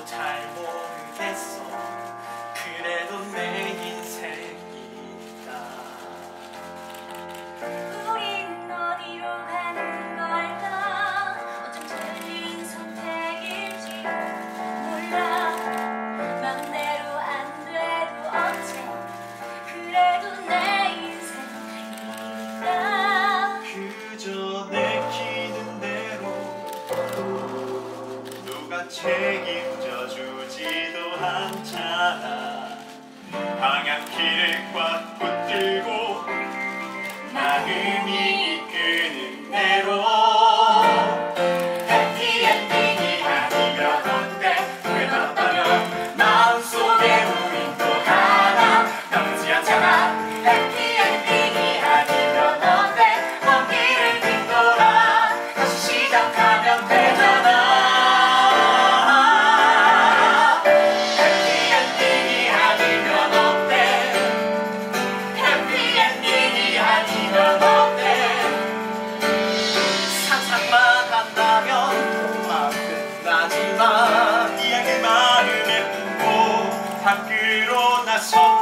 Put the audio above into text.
잘 모르겠어. 그래도 내 인생이다. 우리는 어디로 가는 걸까? 어쩜 틀린 선택일지 몰라. 맘대로 안 돼도 어째 그래도 내 인생이다. 그저 내키는 대로 누가 책임져 주지도 않잖아. 방향키를 꽉 붙들고 마음이 이끄는 대로. 해피엔딩이 아니면 어때? 후회한다면 마음속에 우린 또 하나 남지 않잖아. 해피엔딩이 아니면 어때? 먼 길을 뒤돌아 다시 시작하면 되잖아. 해피엔딩이 아니면 어때? 해피엔딩이 아니면 어때? 상상만 한다면 마음 끝나지만 이야기 마음에 품고 밖으로 나서